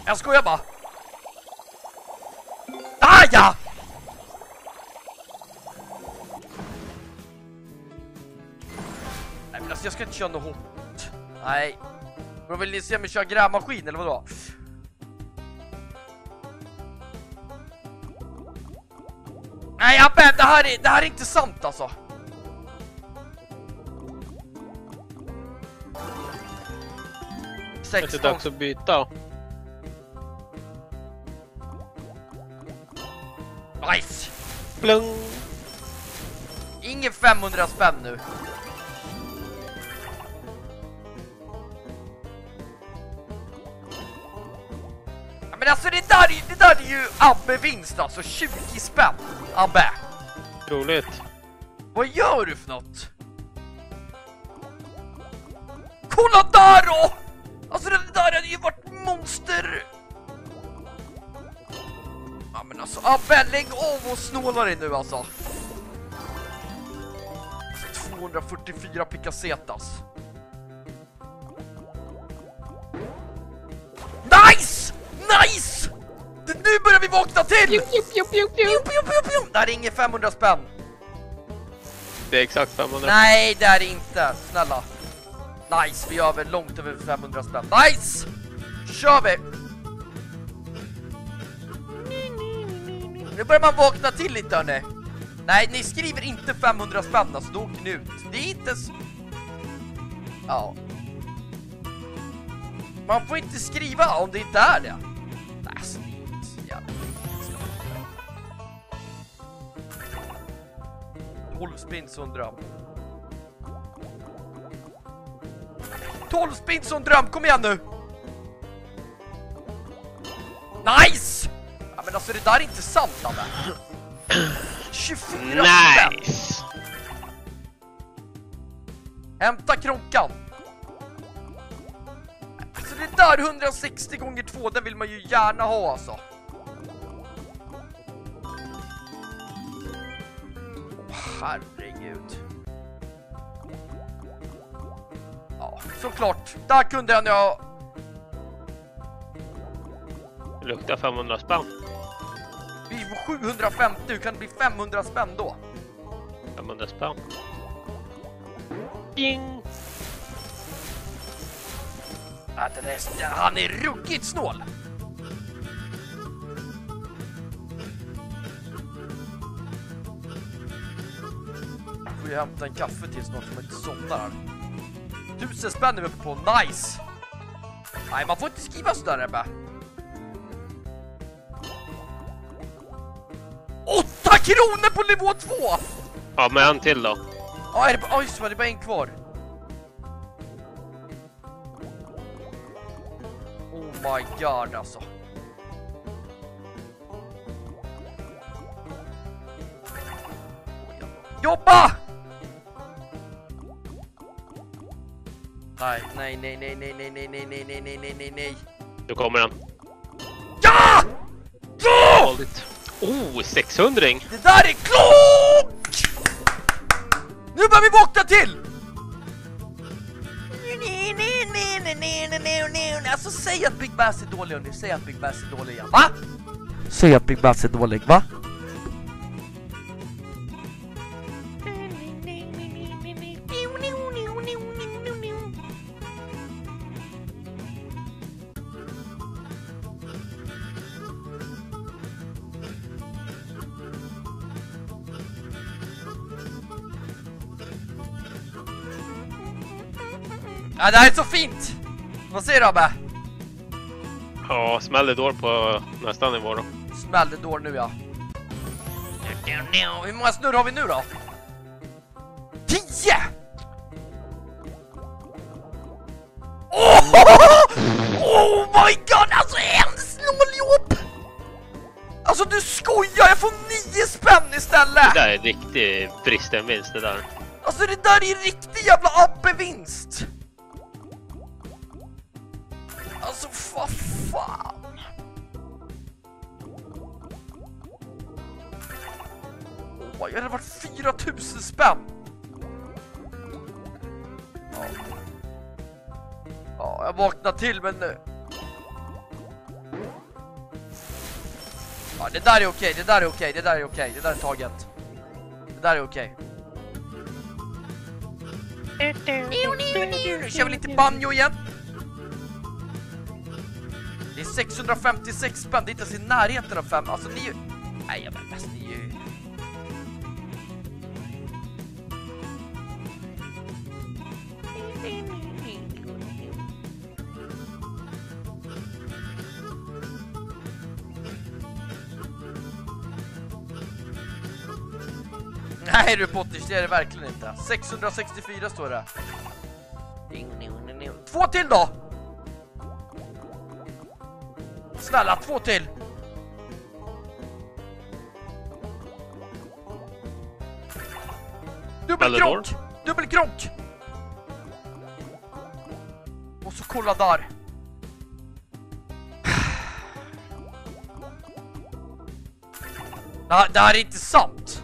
Jag skojar bara. Ah, ja! Nej, men alltså jag ska inte köra något hot. Nej. Men vill ni se mig köra grävmaskin eller vadå? Nej, Abbe, det här är inte sant alltså. Det är dags att byta. Nice! Plung! Ingen 500 spänn nu. Ja, men alltså det där är ju Abbe-vinst alltså. 20 spänn. Abbe. Roligt. Vad gör du för något? Kolla där då! Alltså det där hade ju varit monster. Ja men alltså Abbe, lägg av och snåla dig nu alltså. 244 picasetas. Nice! Nice! Nu börjar vi vakna till! Det här är ingen 500 spänn. Det är exakt 500. Nej, det är det inte. Snälla. Nice, vi är över, långt över 500 spänn. Nice! Kör vi! Nu börjar man vakna till lite, hörni. Nej, ni skriver inte 500 spänn, alltså då åker ni ut. Det är inte så... Ja. Man får inte skriva om det inte är det. Alltså, det är inte så jävla... 12 spins och en dröm. 12 spins och en dröm, kom igen nu! Nice! Ja, men alltså det där är inte sant, Abbe. 24 Nice! spänn. Hämta krockan. Så det där 160 gånger 2, den vill man ju gärna ha alltså. Herregud. Ja, såklart. Där kunde jag... Det luktar 500 spänn. Vi får 750, hur kan det bli 500 spänn då? 500 spänn. Ding! Han är ruggigt snål. Får jag hämta en kaffe till snart som inte somnar här. 1000 spänn är vi uppe på, nice! Nej, man får inte skriva sådär, Ebbe. 8 kronor på nivå 2! Ja, men en till då. Ja, just det, det är bara en kvar. Oh my god, alltså. Jobba! Nej. Nu kommer den. Ja! Ja! Oh, 600! Det där är klok! Nu börjar vi vakna till! Alltså säg att Big Bass är dålig och ni säger att Big Bass är dålig igen, va? Säg att Big Bass är dålig, va? Ja, det här är så fint! Vad säger du, Abbe? Ja, smäller dår på nästa nivå då. Smällde dår nu, ja. Hur många snurr har vi nu då? 10! Oh my god, alltså en snåljobb! Alltså du skojar, jag får 9 spänn istället! Det där är riktigt bristen vinst det där. Alltså det där är riktigt jävla Abbe-vinst! Alltså vad fan! Oh, jag hade varit 4000 spänn! Ja, jag vaknar till men nu. Ja, det där är okej, det där är okej, det där är okej, det där är taget. Det där är okej. Nu kör vi lite banjo igen. Det är 656 spänn, det är inte ens i närheten av 5. Alltså ni är ju... Nej, jag vet bäst, ni är ju... Nej du Potters, det är det verkligen inte. 664 står det. 2 till då! Snälla, 2 till! Dubbelkronk! Dubbelkronk! Och så kolla där. Det här är inte sant.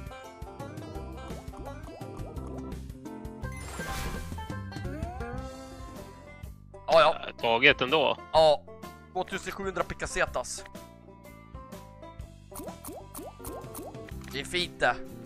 Ja. Taget ändå. Ja. 2700 picasetas. Det är fint det.